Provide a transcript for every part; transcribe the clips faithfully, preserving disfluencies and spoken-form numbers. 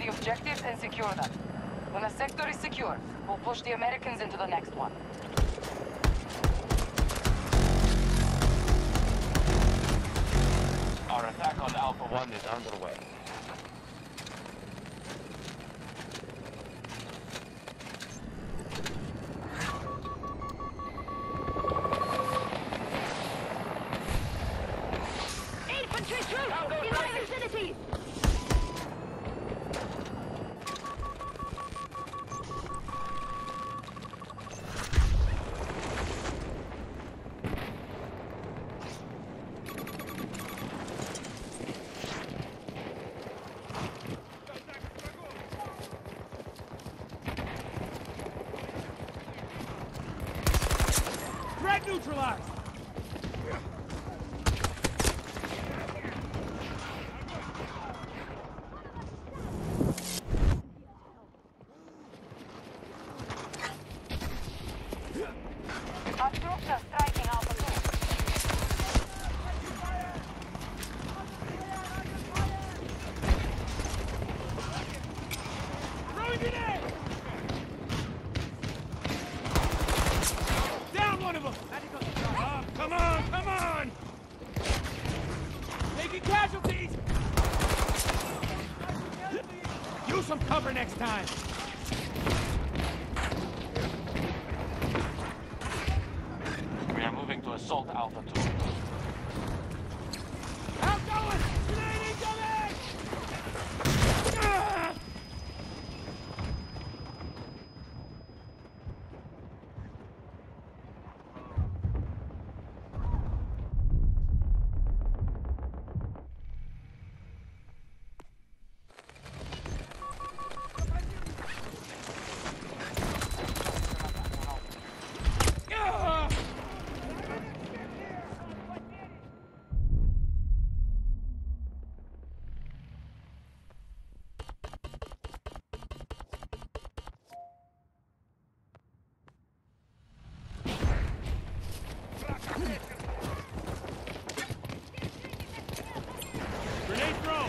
the objectives and secure them. When a sector is secure, we'll push the Americans into the next one. Our attack on Alpha One is underway. Infantry troops in my vicinity! Threat neutralized! Our troops are striking Alpha two. Throwing grenade! Down one of them! Oh, come on, come on! Taking casualties! Use some cover next time! We are moving to assault Alpha Two. Outgoing! Grenade incoming! Ah! Ah! Grenade throw!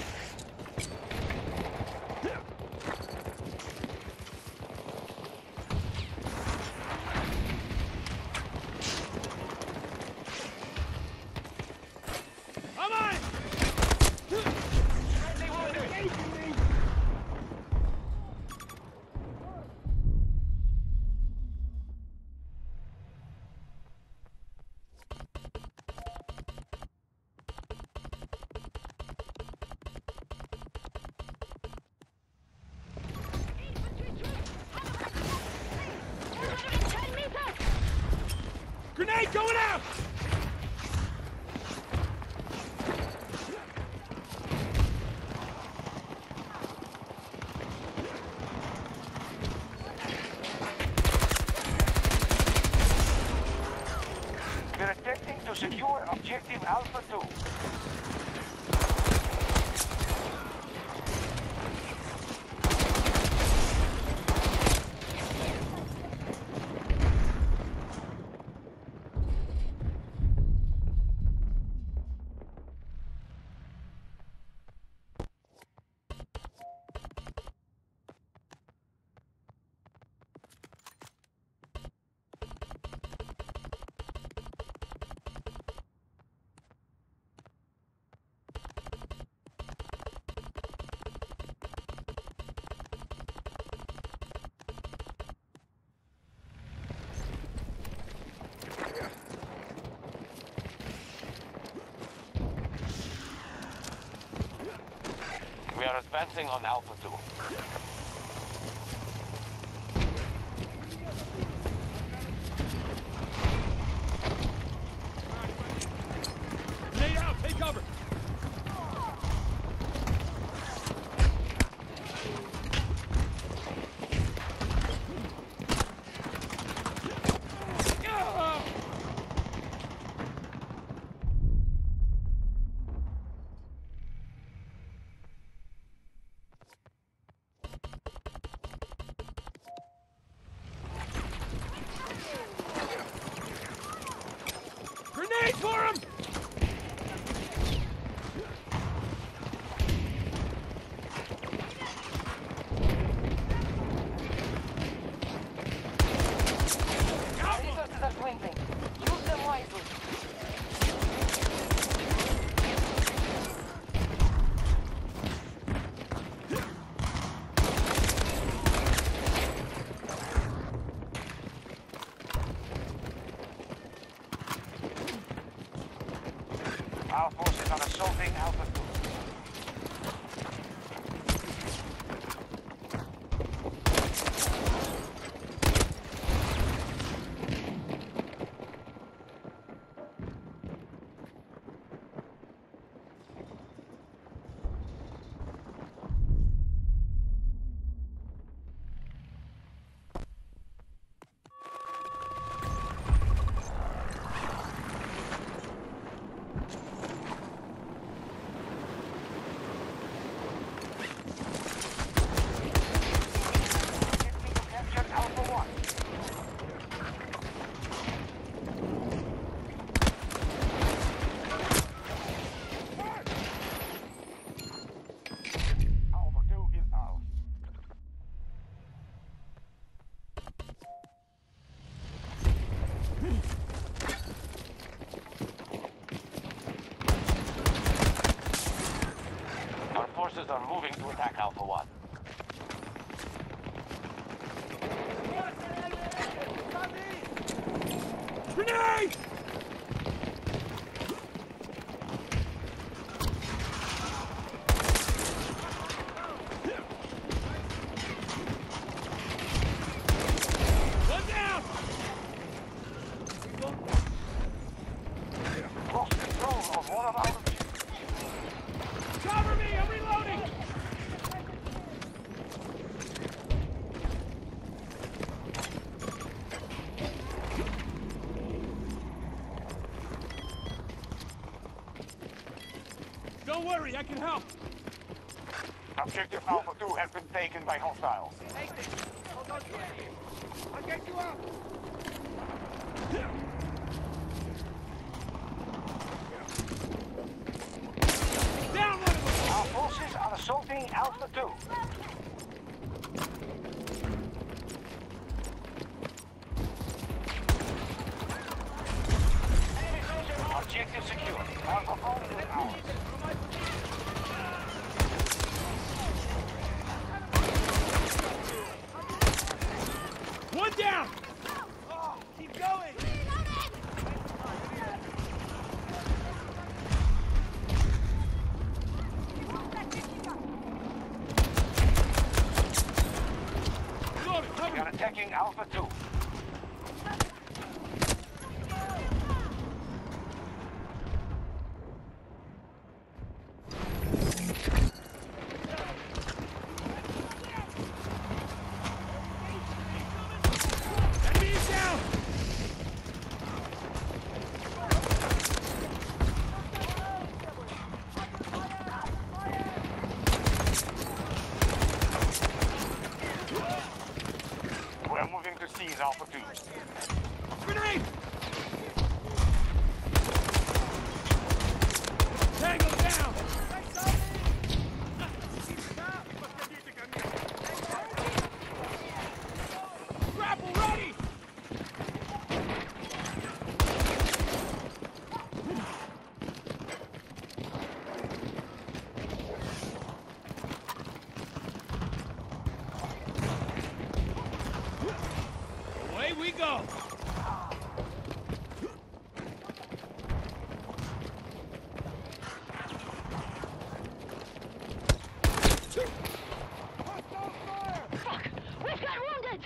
Come on! ten meters! Grenade going out! We're attempting to secure objective Alpha Two. We are advancing on Alpha Two. Grenade out! Take cover! Ah! Our forces are assaulting Alpha two. Forces are moving to attack Alpha one. Grenade! One down! Lost control of one of our... Cover me! I'm reloading! Don't worry, I can help. Objective Alpha two has been taken by hostiles. I'll get you out. Down one of them! Our forces are assaulting Alpha two. Objective secure. Alpha four is ours. One down! Oh, keep going! Reloading, We cover are me! attacking Alpha two. Enemy is down! We're moving to seize Alpha two. Grenade! Tango down! Grapple ready! Away we go! Fuck! We've got wounded!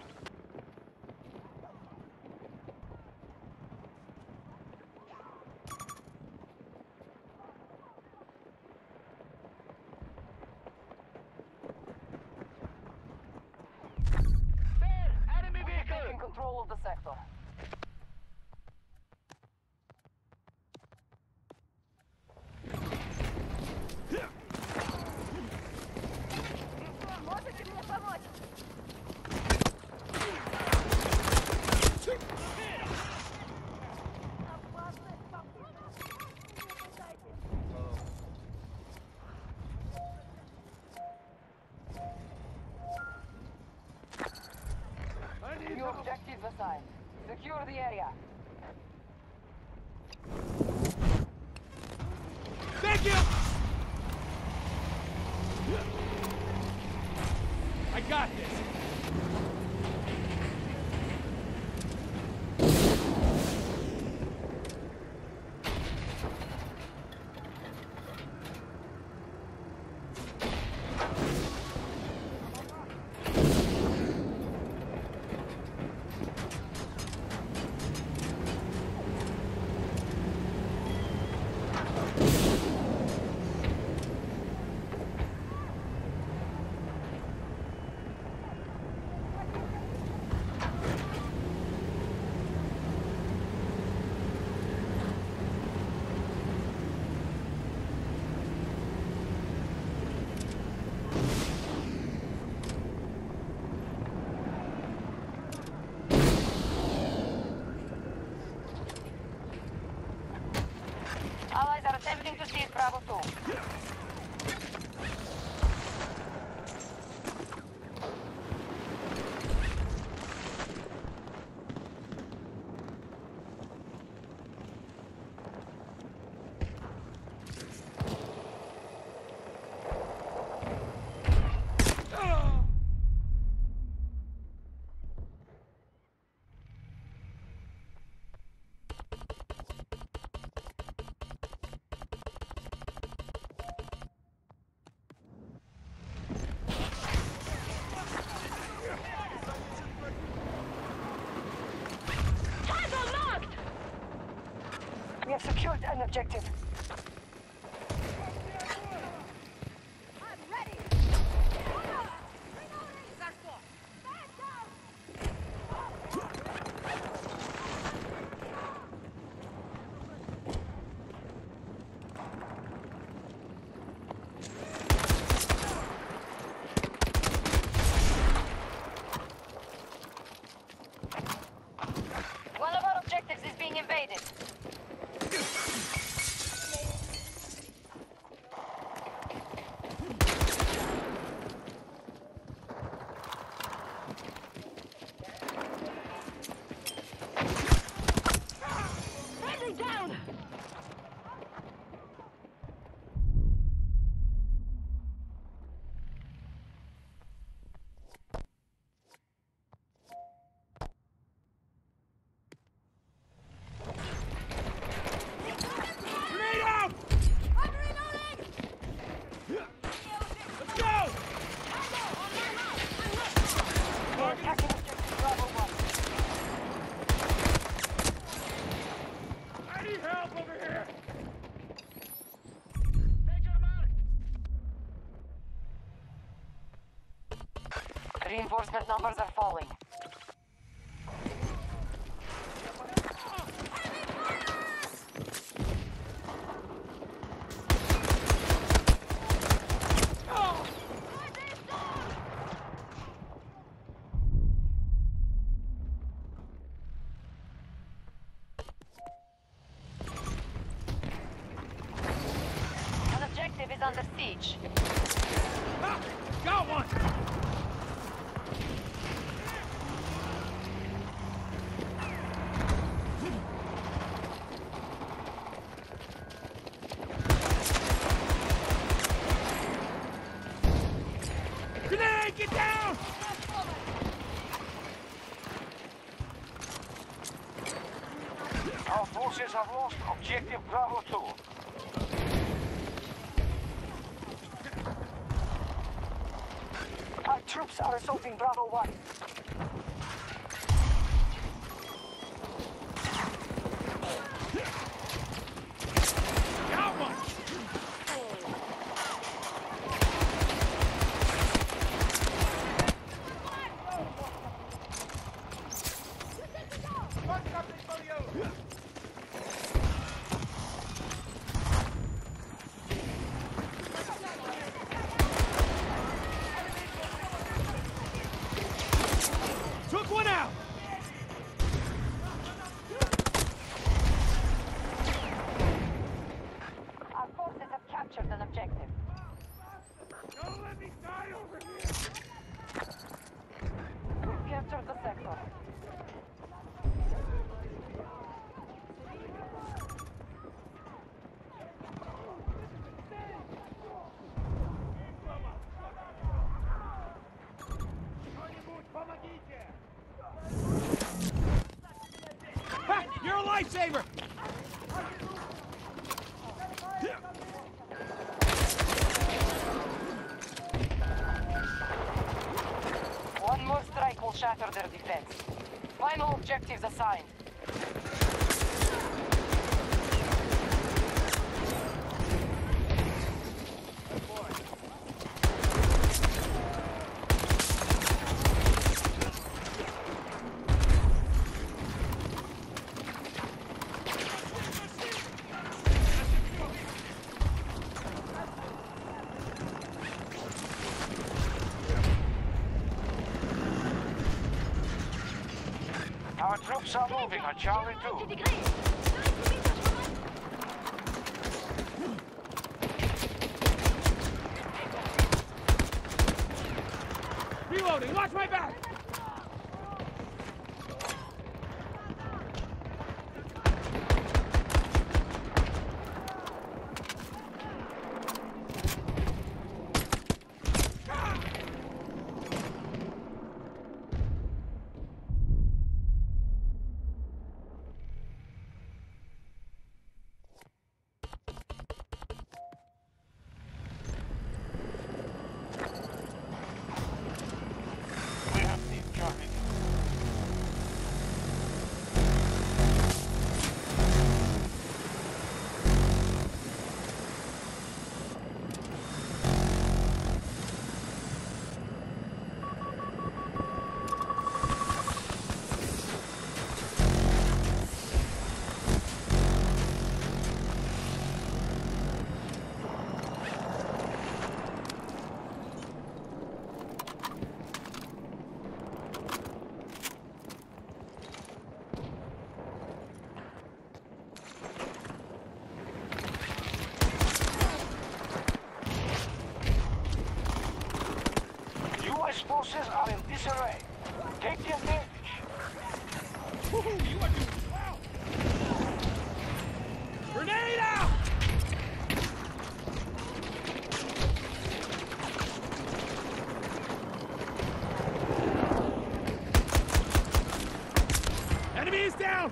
Enemy vehicle! Taking control of the sector. Можете мне помочь? New objectives assigned. Secure the area. Thank you! I got this! Allies are attempting to seize Bravo two. We have secured an objective. I'm ready. One of our objectives is being invaded. Friendly down. Grenade out! I'm reloading. Let's go! We're attacking objective Bravo one. I need help over here! Reinforcement numbers are falling. An objective is under siege. Ah, got one! Grenade, get down! Our forces have lost objective Bravo two. Our troops are assaulting Bravo one. Got one! Took one out! Our forces have captured an objective. Don't let me die over here! We've captured the sector. Ha! You're a lifesaver! One more strike will shatter their defense. Final objectives assigned. Our troops are moving on Charlie two. ninety degrees. ninety meters from us. Reloading! Watch my back! We have the Charlie. U S forces are in disarray. Take the advantage. Woohoo! You are doing well! Grenade out! Enemy is down!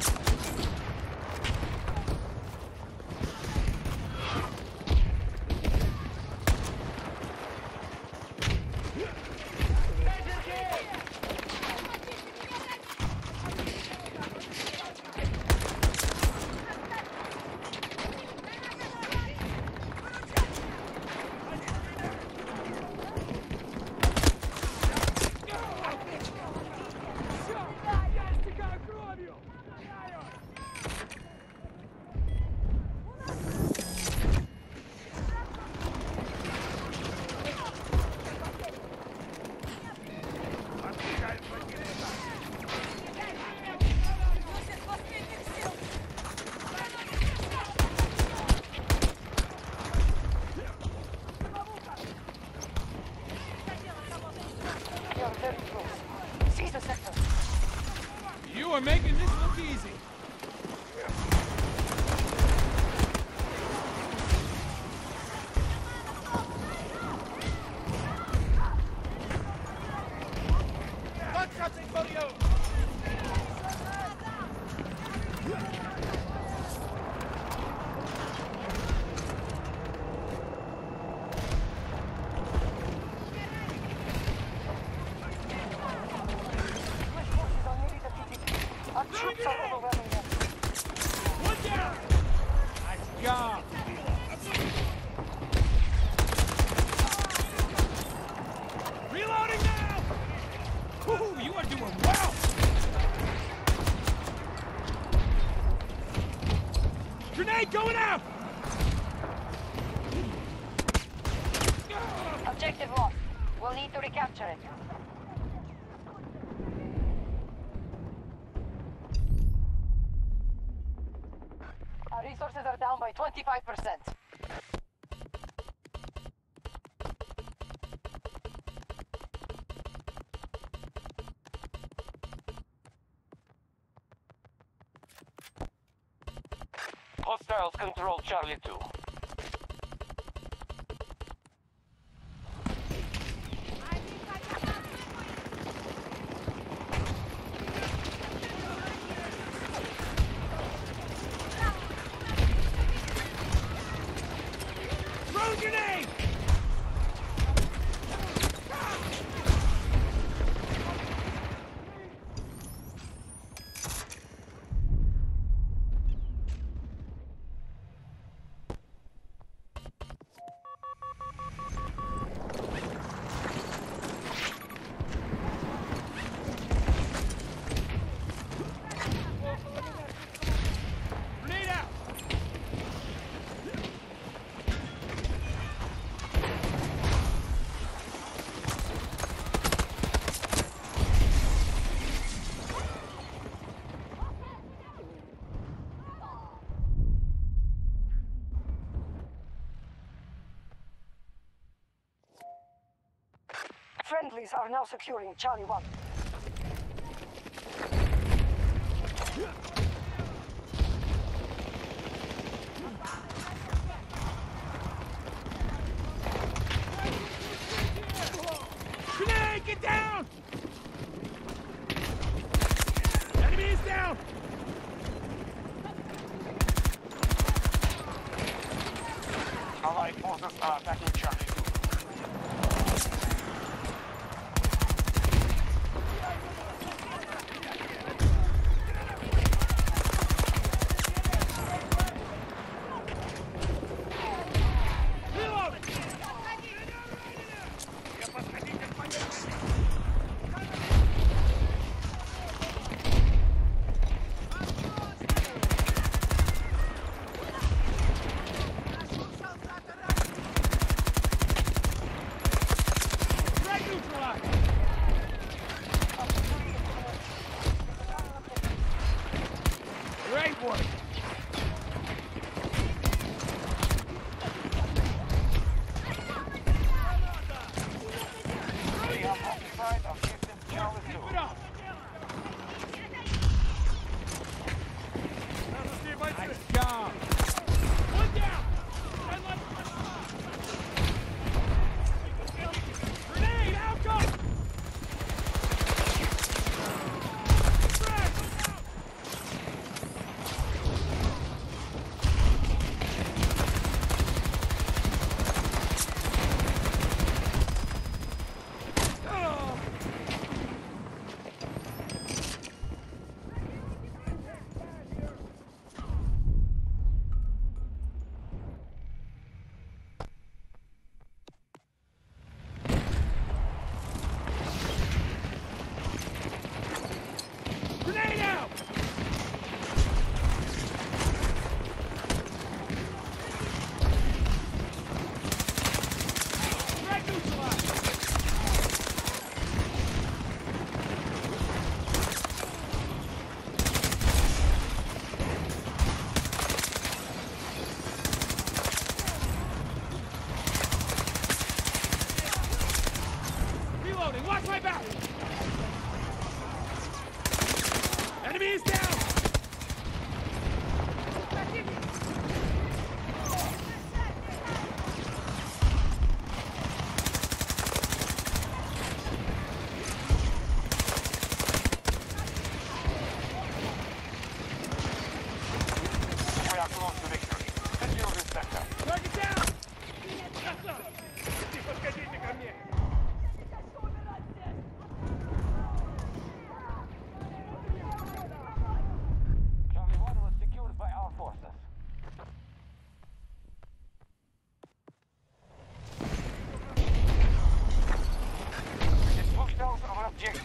We are very close. Seize the sector. You are making this look easy. Gunshots in front of you! U S forces are nearly defeated. Our troops are overwhelming them. One down! Nice job! Reloading now! Woohoo! You are doing well! Grenade going out! Objective lost. We'll need to recapture it. Our resources are down by twenty-five percent. Hostiles control Charlie two. Throw grenade! Grenade out! Friendlies are now securing Charlie one. Grenade, get down! Enemy is down! Allied forces are attacking Charlie. Great work! We have occupied objective Charlie two. Keep it up! Nice job! One down! Grenade, out, go! Grenade out! Frag neutralized! Reloading, watch my back! Enemy is down! We are close to victory. Secure this sector. Target down! Подходите ко мне! Charlie one was secured by our forces. It's pushed out of our objective.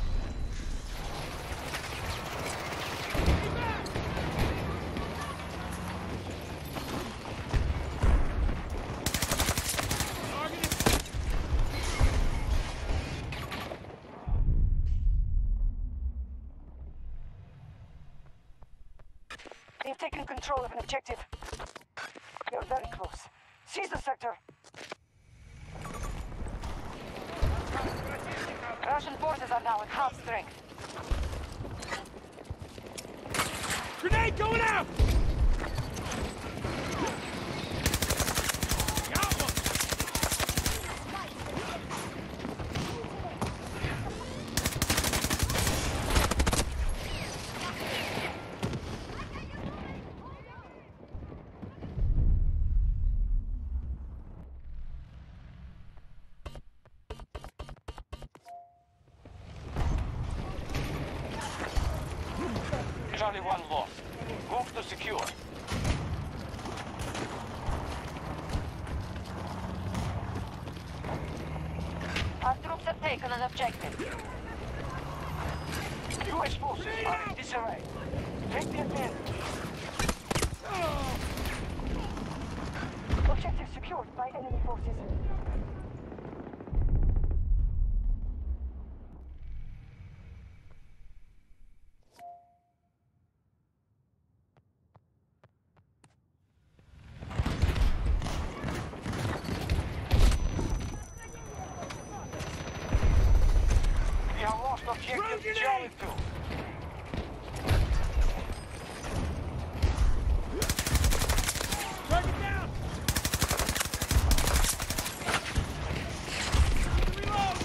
They've taken control of an objective. You're very close. Seize the sector. Russian forces are now at half strength. Grenade going out! Got one! Charlie one lost. Move to secure. Our troops have taken an objective. U S forces are in disarray. Take the advantage. Objective secured by enemy forces. objective Charlie two. Target down! Reload!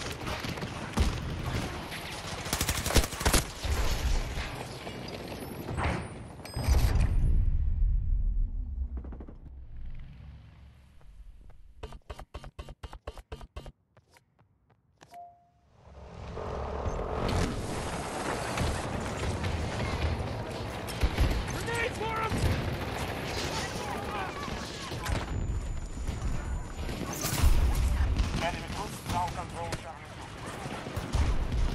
Grenade for him! Enemy troops now control Charlie two.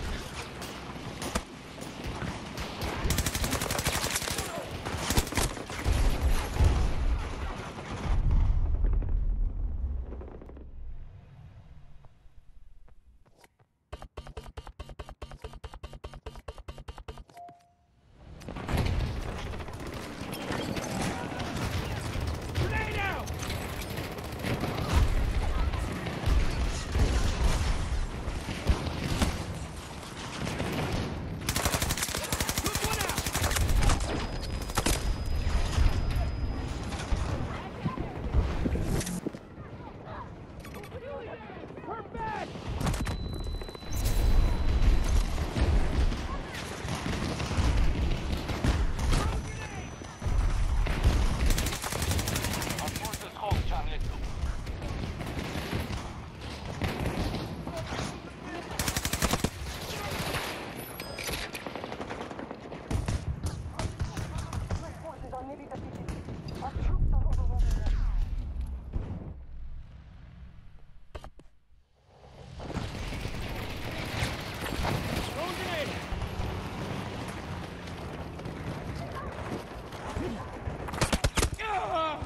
Grenade out! Took one out! We're back! Our forces hold Charlie two. My forces are nearly defeated. Our troops are overwhelming them. Throw a grenade! Ah!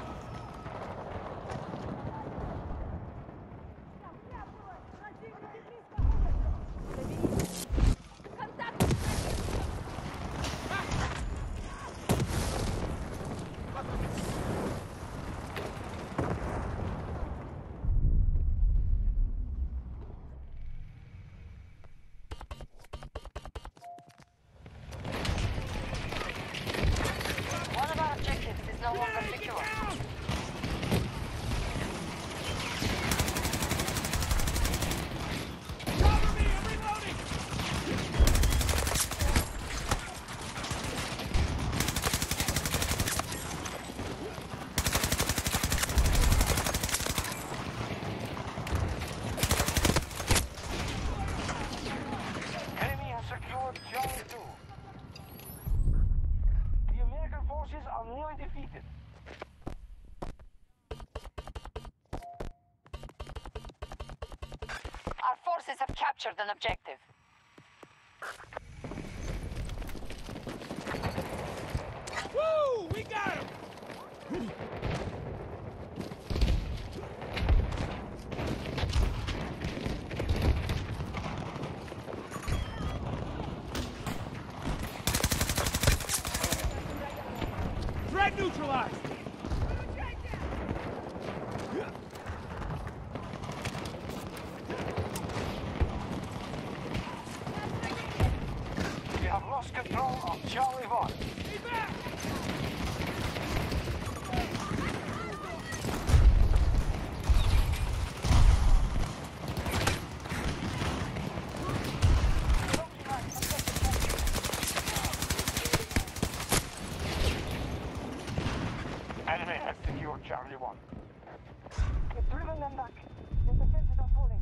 One of our objectives is no longer Grenade, get secure. down! Cover me, I'm reloading! Enemy has secured Charlie two. The American forces are nearly defeated. Our forces have captured an objective. Woo! We got him! Threat neutralized! We have lost control of Charlie one. Be back! Enemy has secured Charlie one. We've driven them back. Their defenses are falling.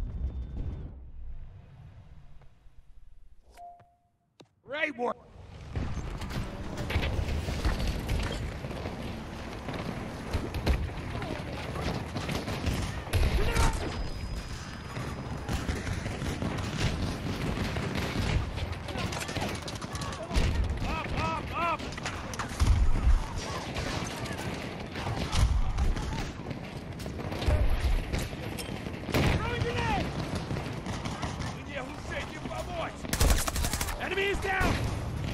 Great work! Up, up, up! Throwing grenade! Линия Hussein, you boys! Enemy is down!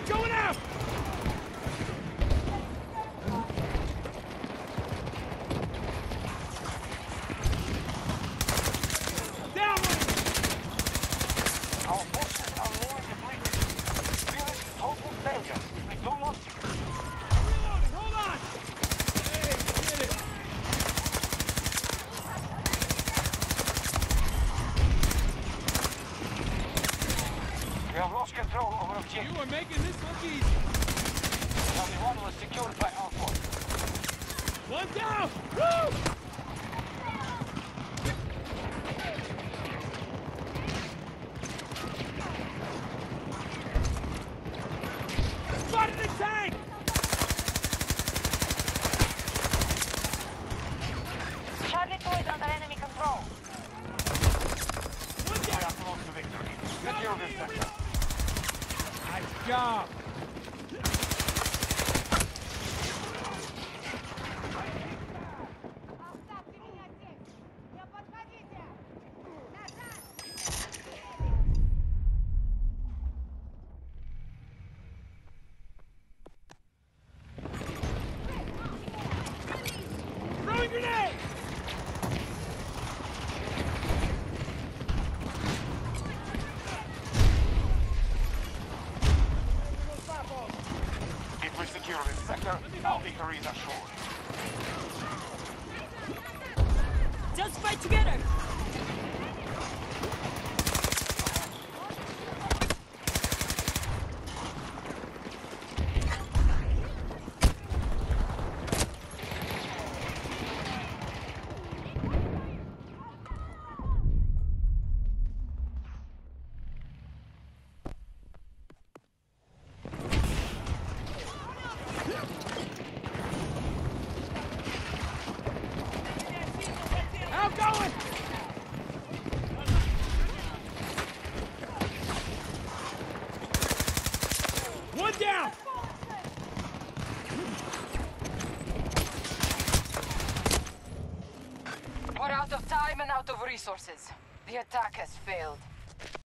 going out! Down one! Our forces are nearly depleted. Feeling total failure. We do not... Reloading, hold on! Hey, get it! We have lost control over objective. You are making this look easy. Only one was secured by our force. One down! Woo! Spotted the tank! Charlie two is under enemy control. One We down! are close to victory. Secure this sector. Nice job! Оставьте меня здесь! Не подходите! Назад! Throwing grenade! If we secure this sector, our victory is assured. Just fight together! Outgoing! One down! We're out of time and out of resources. The attack has failed.